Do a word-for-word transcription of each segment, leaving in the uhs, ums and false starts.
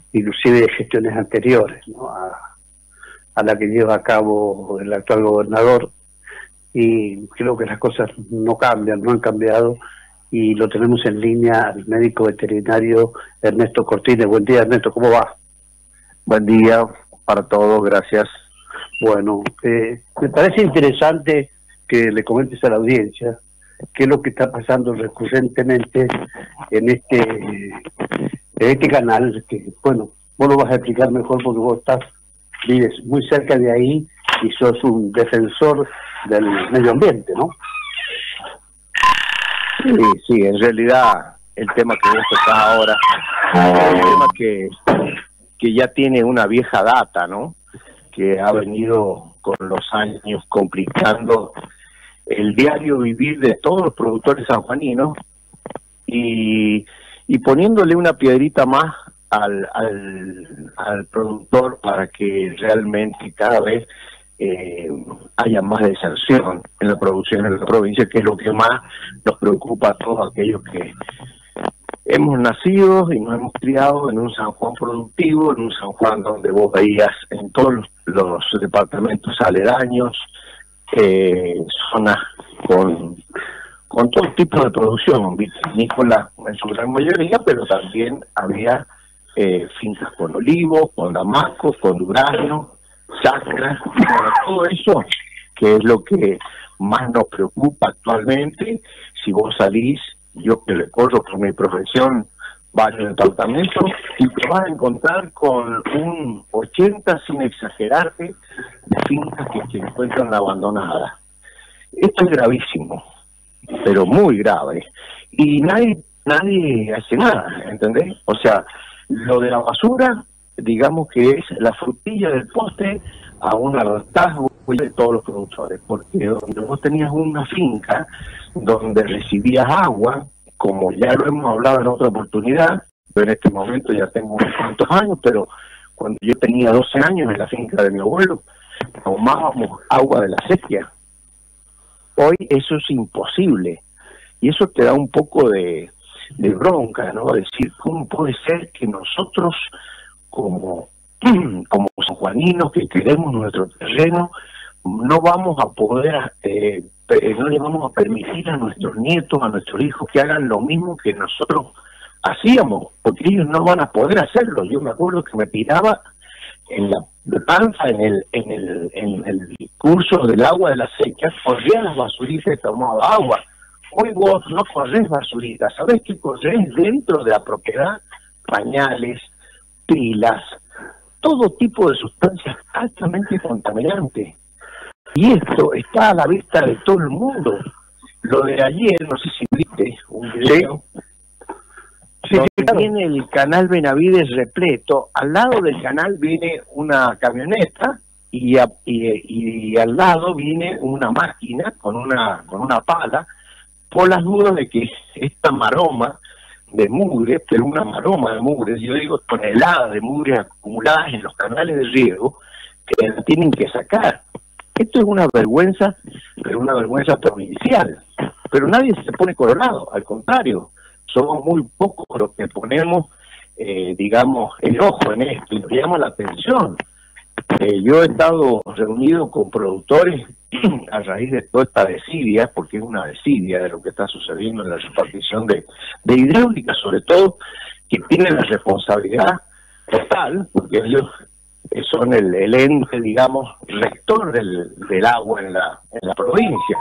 inclusive de gestiones anteriores, ¿no? a, a la que lleva a cabo el actual gobernador, y creo que las cosas no cambian, no han cambiado, y lo tenemos en línea al médico veterinario Ernesto Cortines. Buen día, Ernesto, ¿cómo va? Buen día para todos, gracias. Bueno, eh, me parece interesante que le comentes a la audiencia qué es lo que está pasando recurrentemente en este en este canal, que bueno, vos lo vas a explicar mejor porque vos estás, vives muy cerca de ahí y sos un defensor del medio ambiente, ¿no? Sí, sí, en realidad el tema que vos tocás ahora es un tema que, que ya tiene una vieja data, ¿no? Que ha venido con los años complicando el diario vivir de todos los productores sanjuaninos y, y poniéndole una piedrita más al, al, al productor para que realmente cada vez eh, haya más deserción en la producción en la provincia, que es lo que más nos preocupa a todos aquellos que hemos nacido y nos hemos criado en un San Juan productivo, en un San Juan donde vos veías en todos los, los departamentos aledaños, eh, zonas con, con todo tipo de producción, vitícola en su gran mayoría, pero también había eh, fincas con olivos, con damascos, con durazno, chacras, todo eso, que es lo que más nos preocupa actualmente. Si vos salís, yo que le corro por mi profesión varios departamentos, y te vas a encontrar con un ochenta, sin exagerarte, de fincas que se encuentran abandonadas. Esto es gravísimo, pero muy grave, y nadie nadie hace nada, ¿entendés? O sea, lo de la basura, digamos que es la frutilla del postre a un hartazgo de todos los productores, porque donde vos tenías una finca donde recibías agua, como ya lo hemos hablado en otra oportunidad, yo en este momento ya tengo unos cuantos años, pero cuando yo tenía doce años en la finca de mi abuelo, tomábamos agua de la sequía. Hoy eso es imposible, y eso te da un poco de, de bronca, ¿no? Decir, ¿cómo puede ser que nosotros, como, como sanjuaninos que queremos nuestro terreno, no vamos a poder, eh, no le vamos a permitir a nuestros nietos, a nuestros hijos, que hagan lo mismo que nosotros hacíamos? Porque ellos no van a poder hacerlo. Yo me acuerdo que me tiraba en la de panza en el en el en el curso del agua de la sequía, corría las basuritas y tomaba agua. Hoy vos no corres basuritas, ¿sabés qué corres dentro de la propiedad? Pañales, pilas, todo tipo de sustancias altamente contaminantes. Y esto está a la vista de todo el mundo. Lo de ayer, no sé si viste un video, sí, donde sí, claro, viene el canal Benavides repleto, al lado del canal viene una camioneta y, a, y, y al lado viene una máquina con una con una pala, por las dudas de que esta maroma de mugre, pero una maroma de mugre, yo digo toneladas de mugre acumuladas en los canales de riego, que la tienen que sacar. Esto es una vergüenza, pero una vergüenza provincial. Pero nadie se pone colorado, al contrario, somos muy pocos los que ponemos, eh, digamos, el ojo en esto y nos llama la atención. Eh, yo he estado reunido con productores a raíz de toda esta desidia, porque es una desidia de lo que está sucediendo en la repartición de, de hidráulica, sobre todo, que tienen la responsabilidad total, porque ellos son el, el ente, digamos, rector del, del agua en la, en la provincia,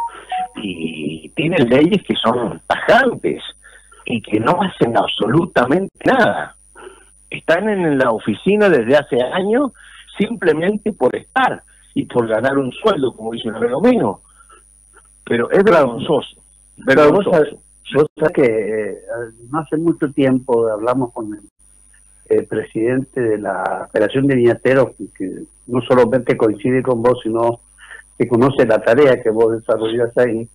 y tienen leyes que son tajantes y que no hacen absolutamente nada. Están en la oficina desde hace años simplemente por estar y por ganar un sueldo, como dice un amigo mío. Pero es vergonzoso. Pero vos sabés, vos sabés que eh, no hace mucho tiempo hablamos con el, el presidente de la Federación de Viñateros, que no solamente coincide con vos, sino que conoce la tarea que vos desarrollás ahí,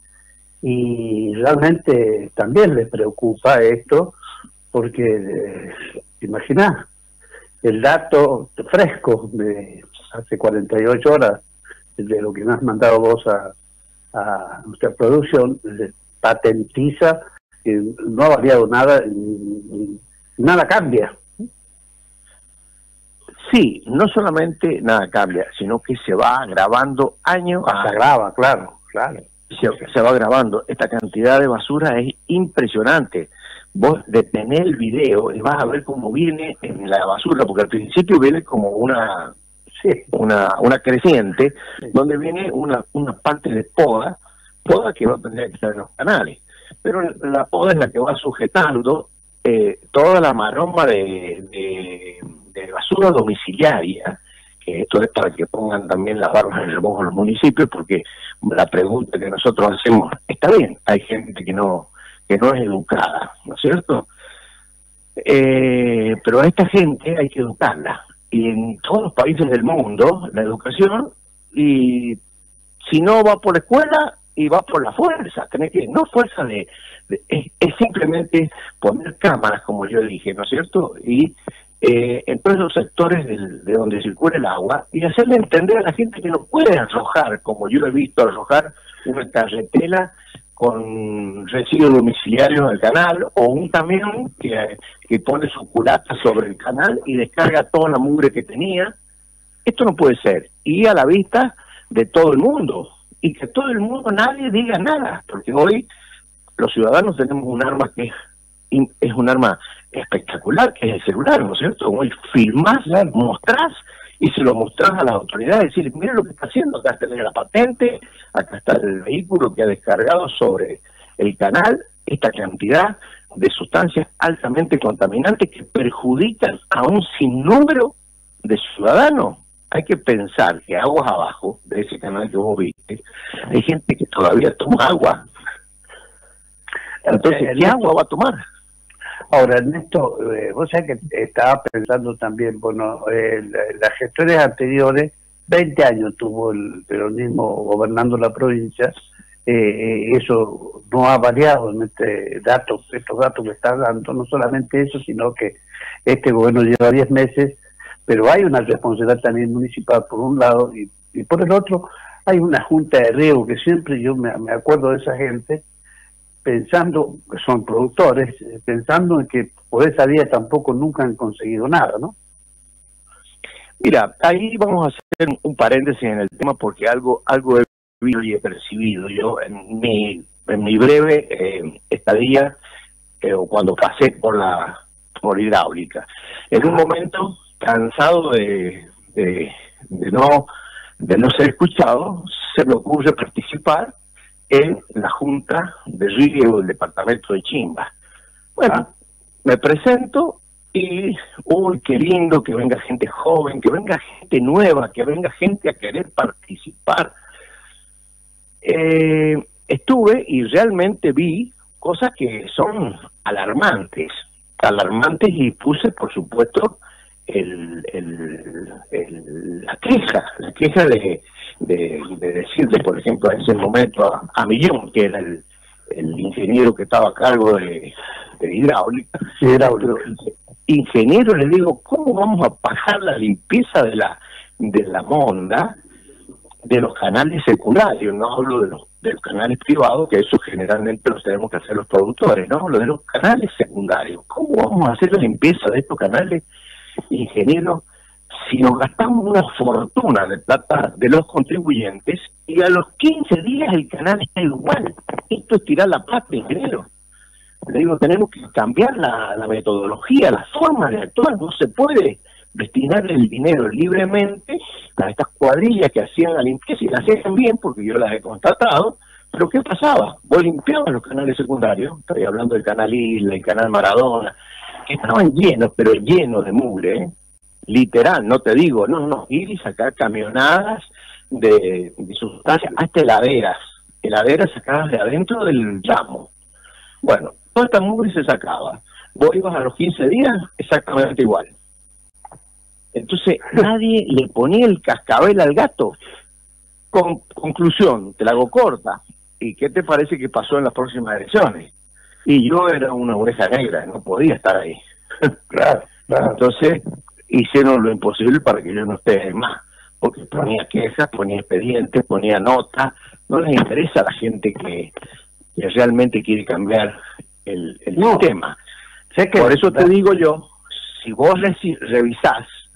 y realmente también les preocupa esto, porque eh, imaginás, el dato fresco de hace cuarenta y ocho horas, de lo que me has mandado vos a, a nuestra producción, patentiza que no ha variado nada, y nada cambia. sí, no solamente nada cambia, sino que se va grabando año a año. Se graba, claro, claro. Se, se va grabando. Esta cantidad de basura es impresionante. Vos detenés el video y vas a ver cómo viene en la basura, porque al principio viene como una sí. una, una creciente, sí. donde viene una, una parte de poda, poda que va a tener que estar en los canales. Pero la poda es la que va sujetando eh, toda la maroma de, de, de basura domiciliaria, que esto es para que pongan también las barbas en remojo en los municipios, porque la pregunta que nosotros hacemos, está bien, hay gente que no que no es educada, ¿no es cierto? Eh, pero a esta gente hay que educarla, y en todos los países del mundo, la educación, y si no va por la escuela, y va por la fuerza, tenés que, no fuerza de, de es, es simplemente poner cámaras, como yo dije, ¿no es cierto? Y eh, en todos los sectores del, de donde circula el agua, y hacerle entender a la gente que no puede arrojar, como yo he visto arrojar una carretela con residuos domiciliarios al canal, o un camión que, que pone su culata sobre el canal y descarga toda la mugre que tenía. Esto no puede ser, y a la vista de todo el mundo, y que todo el mundo, nadie diga nada, porque hoy los ciudadanos tenemos un arma que es, es un arma espectacular, que es el celular, ¿no es cierto? Hoy filmás, mostrás, y se lo mostrás a las autoridades, decir, mira lo que está haciendo, acá está la patente, acá está el vehículo que ha descargado sobre el canal esta cantidad de sustancias altamente contaminantes que perjudican a un sinnúmero de ciudadanos. Hay que pensar que aguas abajo de ese canal que vos viste, hay gente que todavía toma agua. Entonces, ¿qué agua va a tomar? Ahora, Ernesto, eh, vos sabés que estaba pensando también, bueno, eh, las gestores anteriores, veinte años tuvo el peronismo gobernando la provincia, eh, eso no ha variado en este dato, estos datos que estás dando, no solamente eso, sino que este gobierno lleva diez meses, pero hay una responsabilidad también municipal por un lado, y, y por el otro hay una junta de riego que siempre yo me, me acuerdo de esa gente, pensando, que son productores, pensando en que por esa vía tampoco nunca han conseguido nada, ¿no? Mira, ahí vamos a hacer un paréntesis en el tema, porque algo algo he visto y he percibido yo en mi, en mi breve eh, estadía, eh, o cuando pasé por la por hidráulica. En un momento, cansado de, de, de no de no ser escuchado, se me ocurre participar en la Junta de Riego del departamento de Chimba. Bueno, ah. me presento y, uy, qué lindo que venga gente joven, que venga gente nueva, que venga gente a querer participar. Eh, estuve y realmente vi cosas que son alarmantes, alarmantes y puse, por supuesto, el, el, el, la queja, la queja de, de, de decirle, por ejemplo, en ese momento a, a Millón, que era el, el ingeniero que estaba a cargo de, de hidráulica, hidráulica. Ingeniero, le digo, ¿cómo vamos a pagar la limpieza de la de la monda de los canales secundarios? No hablo de los, de los canales privados, que eso generalmente los tenemos que hacer los productores, no hablo de los canales secundarios. ¿Cómo vamos a hacer la limpieza de estos canales, ingeniero, si nos gastamos una fortuna de plata de los contribuyentes y a los quince días el canal está igual? Esto es tirar la plata, ingeniero. Le digo, tenemos que cambiar la, la metodología, la forma de actuar. No se puede destinar el dinero libremente a estas cuadrillas que hacían la limpieza, y la hacían bien porque yo las he constatado. Pero ¿qué pasaba? Vos limpiabas los canales secundarios, estoy hablando del canal Isla, el canal Maradona, que estaban llenos, pero llenos de mugre, ¿eh? Literal, no te digo, no, no, ir y sacar camionadas de, de sustancias, hasta heladeras, heladeras sacadas de adentro del ramo. Bueno, toda esta mugre se sacaba. Vos ibas a los quince días exactamente igual. Entonces, nadie le ponía el cascabel al gato. Con, conclusión, te la hago corta. ¿Y qué te parece que pasó en las próximas elecciones? Y yo era una oveja negra, no podía estar ahí. Claro, claro. Entonces, hicieron lo imposible para que yo no esté más. Porque ponía quejas, ponía expedientes, ponía notas. No les interesa a la gente que, que realmente quiere cambiar el, el no. sistema. Sé que Por eso te digo yo, si vos revisás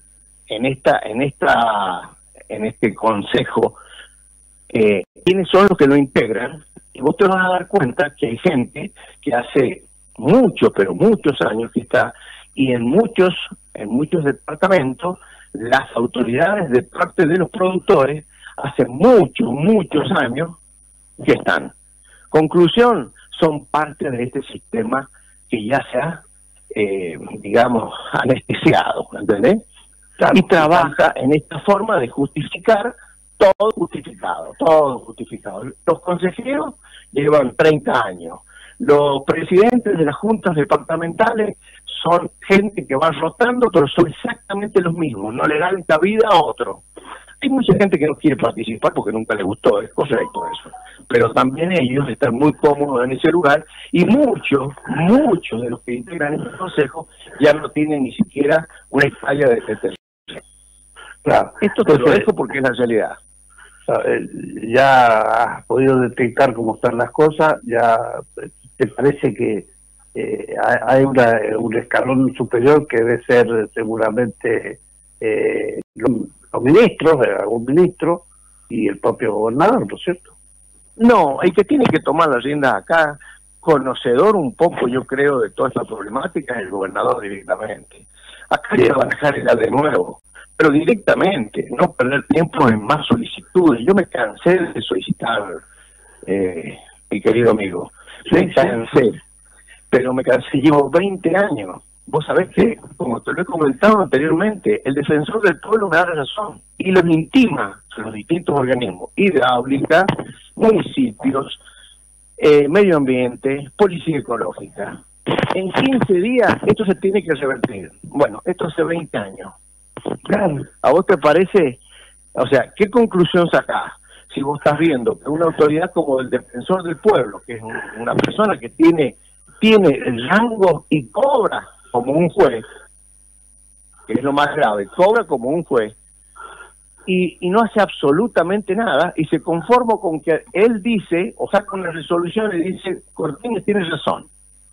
en esta, en esta, en este consejo, eh, quiénes son los que lo integran, y vos te vas a dar cuenta que hay gente que hace muchos, pero muchos años que está, y en muchos, en muchos departamentos, las autoridades de parte de los productores hace muchos, muchos años que están. Conclusión, son parte de este sistema que ya se ha, eh, digamos, anestesiado, ¿entendés? Claro, y trabaja en esta forma de justificar todo justificado, todo justificado. Los consejeros llevan treinta años. Los presidentes de las juntas departamentales son gente que va rotando, pero son exactamente los mismos, no le dan cabida a otro. Hay mucha gente que no quiere participar porque nunca le gustó, es correcto eso. Pero también ellos están muy cómodos en ese lugar, y muchos, muchos de los que integran este consejo ya no tienen ni siquiera una falla de detención. Claro, esto te lo dejo porque es la realidad. Ya has podido detectar cómo están las cosas, ya te parece que eh, hay una, un escalón superior que debe ser seguramente eh, los, los ministros, algún ministro y el propio gobernador, ¿no es cierto? No, el que tiene que tomar las riendas acá, conocedor un poco, yo creo, de toda esta problemática, es el gobernador directamente. Acá hay que trabajar de nuevo, pero directamente, no perder tiempo en más solicitudes. Yo me cansé de solicitar, eh, mi querido amigo, me cansé, pero me cansé, llevo veinte años. Vos sabés que, como te lo he comentado anteriormente, el defensor del pueblo me da razón y los intima a los distintos organismos, hidráulica, municipios, eh, medio ambiente, policía ecológica. En quince días esto se tiene que revertir. Bueno, esto hace veinte años. Claro. ¿A vos te parece? O sea, ¿qué conclusión sacás? Si vos estás viendo que una autoridad como el defensor del pueblo, que es un, una persona que tiene, tiene el rango y cobra como un juez, que es lo más grave, cobra como un juez, y, y no hace absolutamente nada, y se conforma con que él dice, o saca una resolución y dice, Cortines tiene razón.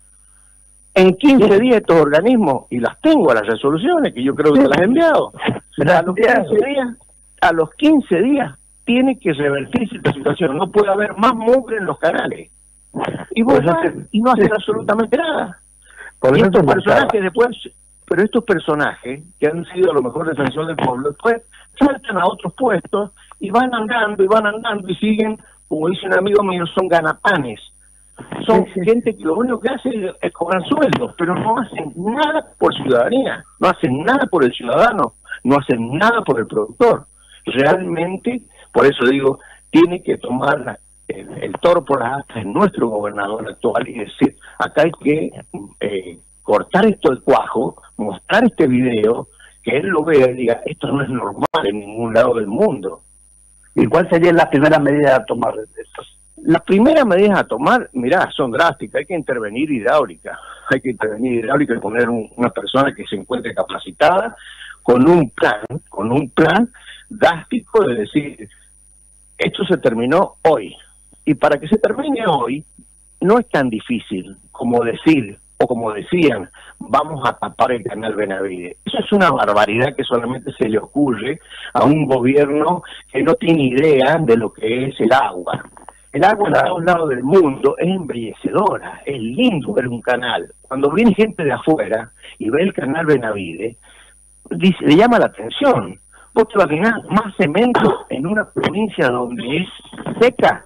En quince días estos organismos, y las tengo a las resoluciones, que yo creo que te las he enviado, a los quince días, a los quince días tiene que revertirse esta situación, no puede haber más mugre en los canales. Y vos vas, y no hacen absolutamente nada. Y estos personajes después, pero estos personajes que han sido a lo mejor defensores del pueblo, después saltan a otros puestos y van andando y van andando y siguen, como dice un amigo mío, son ganapanes. Son sí, sí. gente que lo único que hace es, es cobrar sueldos, pero no hacen nada por ciudadanía, no hacen nada por el ciudadano, no hacen nada por el productor. Realmente, por eso digo, tiene que tomar la, el, el toro por las astas en nuestro gobernador actual y decir, acá hay que eh, cortar esto del cuajo, mostrar este video, que él lo vea y diga, esto no es normal en ningún lado del mundo. ¿Y cuál sería la primera medida a tomar de esto? Las primeras medidas a tomar, mirá, son drásticas. Hay que intervenir hidráulica, hay que intervenir hidráulica y poner un, una persona que se encuentre capacitada con un plan, con un plan drástico de decir, esto se terminó hoy. Y para que se termine hoy, no es tan difícil como decir, o como decían, vamos a tapar el canal Benavides. Eso es una barbaridad que solamente se le ocurre a un gobierno que no tiene idea de lo que es el agua. El agua en todos lados del mundo es embellecedora, es lindo ver un canal. Cuando viene gente de afuera y ve el canal Benavides, dice, le llama la atención. Vos te vas a ganar más cemento en una provincia donde es seca.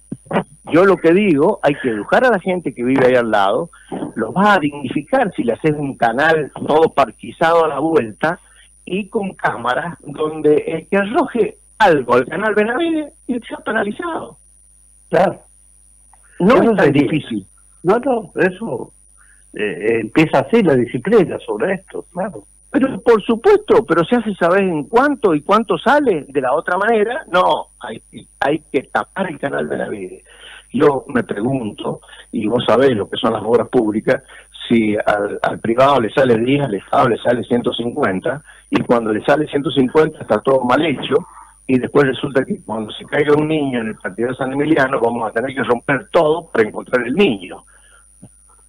Yo lo que digo, hay que educar a la gente que vive ahí al lado, los vas a dignificar si le haces un canal todo parquizado a la vuelta y con cámaras donde el que arroje algo al canal Benavides y sea penalizado. Claro. No eso es tan difícil. No, no, eso eh, empieza así la disciplina sobre esto, claro. Pero por supuesto, pero se hace saber en cuánto y cuánto sale. De la otra manera, no, hay, hay que tapar el canal Benavides. Yo me pregunto, y vos sabés lo que son las obras públicas, si al, al privado le sale diez, al Estado le sale ciento cincuenta, y cuando le sale ciento cincuenta está todo mal hecho, y después resulta que cuando se caiga un niño en el partido de San Emiliano vamos a tener que romper todo para encontrar el niño.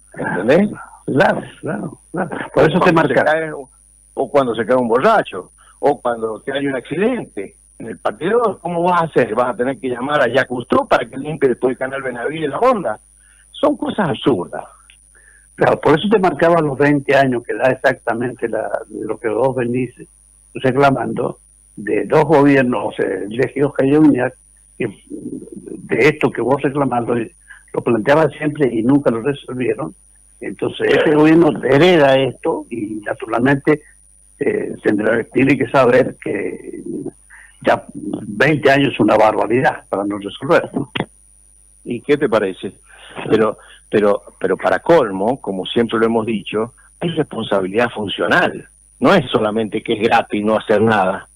¿Entendés? Claro, claro, claro. Por eso se marca. Se cae, o cuando se cae un borracho, o cuando te hay un accidente en el partidor, ¿cómo vas a hacer? ¿Vas a tener que llamar a Jacques Cousteau para que limpie después el canal Benavides la onda? Son cosas absurdas. Claro, por eso te marcaba los veinte años, que da exactamente la, lo que vos venís reclamando, de dos gobiernos, o sea, de Oscar Uñac, de esto que vos reclamando, lo planteaba siempre y nunca lo resolvieron. Entonces, este gobierno hereda esto y, naturalmente, eh, tendrá, tiene que saber que ya veinte años es una barbaridad para no resolver, ¿no? ¿Y qué te parece? Pero, pero, pero para colmo, como siempre lo hemos dicho, hay responsabilidad funcional. No es solamente que es gratis no hacer nada.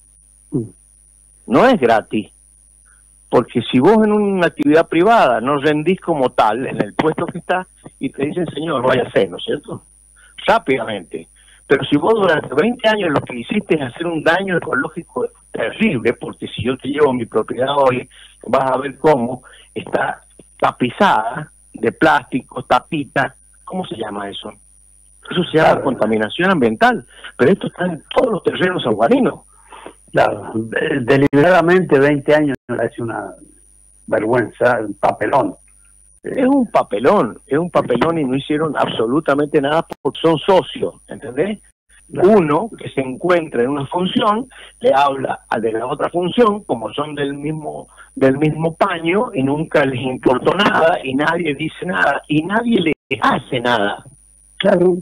No es gratis. Porque si vos en una actividad privada no rendís como tal en el puesto que estás y te dicen, señor, vaya a hacer, ¿no es cierto? Rápidamente. Pero si vos durante veinte años lo que hiciste es hacer un daño ecológico terrible, porque si yo te llevo mi propiedad hoy, vas a ver cómo está tapizada de plástico, tapita, ¿cómo se llama eso? Eso se llama claro. contaminación ambiental, pero esto está en todos los terrenos sanjuaninos. Claro, deliberadamente veinte años es una vergüenza, un papelón. Es un papelón, es un papelón y no hicieron absolutamente nada porque son socios, ¿entendés? Uno que se encuentra en una función le habla al de la otra función, como son del mismo del mismo paño, y nunca les importó nada y nadie dice nada y nadie les hace nada. Claro.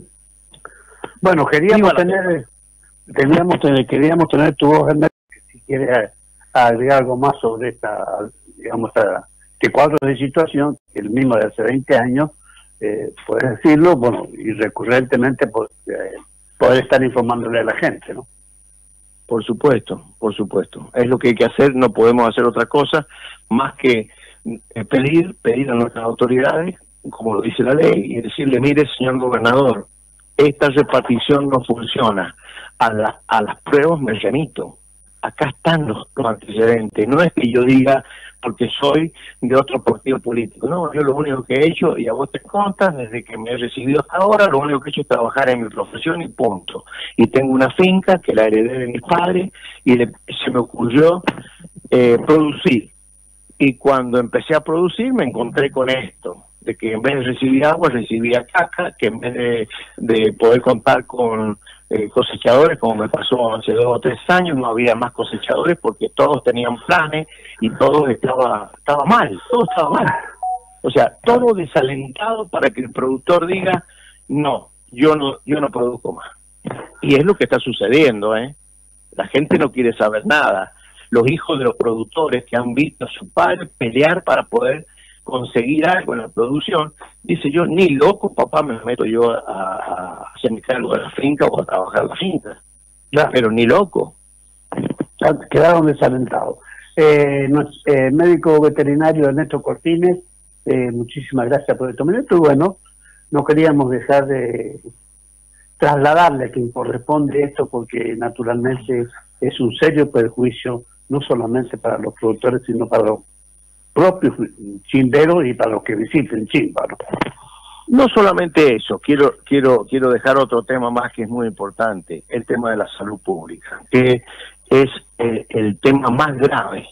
Bueno, queríamos tener, teníamos tener, queríamos tener tu voz, Ernesto, si quieres agregar algo más sobre esta, digamos, esta, este cuadro de situación, el mismo de hace veinte años, eh, puedes decirlo, bueno, y recurrentemente pues, eh, poder estar informándole a la gente, ¿no? Por supuesto, por supuesto. Es lo que hay que hacer, no podemos hacer otra cosa más que eh, pedir, pedir a nuestras autoridades, como lo dice la ley, y decirle, mire, señor gobernador, esta repartición no funciona, a, la, a las pruebas me remito, acá están los, los antecedentes, no es que yo diga porque soy de otro partido político, no, yo lo único que he hecho, y a vos te contas, desde que me he recibido hasta ahora, lo único que he hecho es trabajar en mi profesión y punto, y tengo una finca que la heredé de mis padres, y le, se me ocurrió eh, producir, y cuando empecé a producir me encontré con esto, de que en vez de recibir agua, recibía caca, que en vez de, de poder contar con eh, cosechadores, como me pasó hace dos o tres años, no había más cosechadores porque todos tenían planes y todo estaba, estaba mal, todo estaba mal. O sea, todo desalentado para que el productor diga, no, yo no, yo no produzco más. Y es lo que está sucediendo, ¿eh? La gente no quiere saber nada. Los hijos de los productores que han visto a su padre pelear para poder conseguir algo en la producción, dice yo, ni loco, papá, me meto yo a, a hacerme cargo de la finca o a trabajar la finca. Claro. Pero ni loco. Quedaron desalentados. Eh, eh, médico veterinario Ernesto Cortines, eh, muchísimas gracias por estos minutos. Bueno, no queríamos dejar de trasladarle a quien corresponde esto, porque naturalmente es un serio perjuicio, no solamente para los productores, sino para los propios chimberos y para los que visiten Chimba, ¿no? No solamente eso, quiero quiero quiero dejar otro tema más que es muy importante, el tema de la salud pública, que es eh, el tema más grave,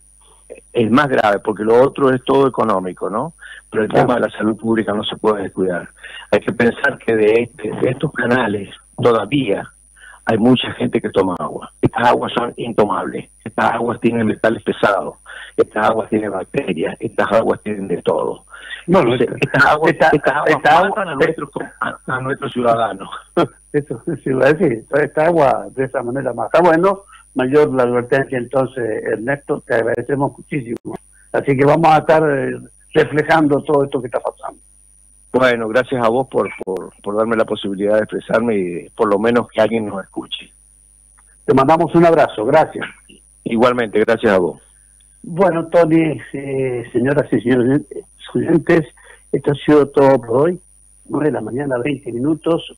el más grave, porque lo otro es todo económico, ¿no? Pero el tema de la salud pública no se puede descuidar. Hay que pensar que de, este, de estos canales todavía hay mucha gente que toma agua. Estas aguas son intomables, estas aguas tienen metales pesados, estas aguas tienen bacterias, estas aguas tienen de todo. No, Entonces, estas aguas, esta, estas aguas esta matan agua, a, nuestros, a, a nuestros ciudadanos. Eso sí iba a decir, esta agua de esa manera mata. Bueno, mayor la advertencia entonces, Ernesto, te agradecemos muchísimo. Así que vamos a estar eh, reflejando todo esto que está pasando. Bueno, gracias a vos por, por, por darme la posibilidad de expresarme y por lo menos que alguien nos escuche. Te mandamos un abrazo, gracias. Igualmente, gracias a vos. Bueno, Tony, eh, señoras y señores oyentes, esto ha sido todo por hoy. nueve de la mañana, veinte minutos.